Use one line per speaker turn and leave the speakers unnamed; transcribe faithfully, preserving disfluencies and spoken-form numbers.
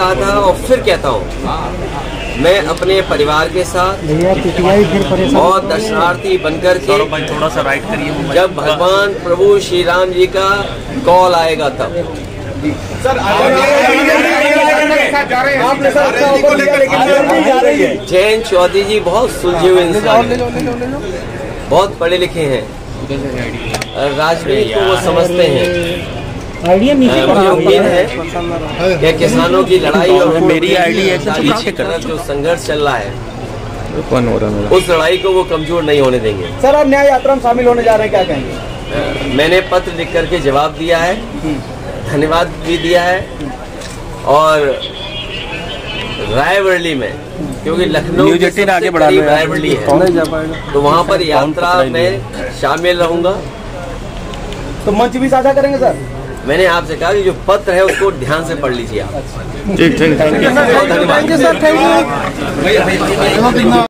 था और फिर कहता हूँ, मैं अपने परिवार के साथ और दर्शनार्थी बनकर के
थोड़ा सा राइट करिए,
जब भगवान प्रभु श्री राम जी का कॉल आएगा तब। जयंत चौधरी जी बहुत सुलझे हुए इंसान हैं, बहुत पढ़े लिखे हैं, राजनीति को वो समझते हैं। मुझे उम्मीद है कि किसानों की लड़ाई और
मेरी आईडी है पीछे कर
जो संघर्ष चल रहा है उस लड़ाई को वो कमजोर नहीं होने देंगे।
सर, आप न्याय यात्रा में शामिल होने जा रहे हैं, क्या कहेंगे?
मैंने पत्र लिख करके जवाब दिया है, धन्यवाद भी दिया है, और रायबरेली में, क्योंकि लखनऊ के सबसे करीब रायबरेली है, तो वहाँ पर यात्रा में शामिल रहूंगा।
तो मंच भी साझा करेंगे सर?
मैंने आपसे कहा कि जो पत्र है उसको ध्यान से पढ़ लीजिए आप।
ठीक ठीक, thank you
sir, thank you.